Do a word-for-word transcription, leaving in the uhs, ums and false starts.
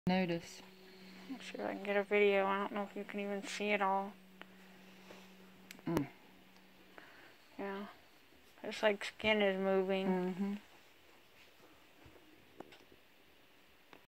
Notice. Let's see if I can get a video. I don't know if you can even see it all. Mm. Yeah. It's like skin is moving. Mm-hmm.